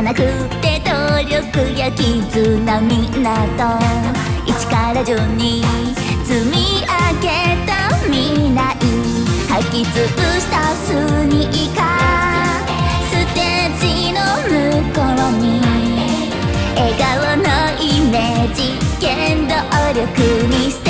なくて努力や絆みんなと一から順に積み上げた未来履き潰したスニーカーステージの向こうに笑顔のイメージ原動力にして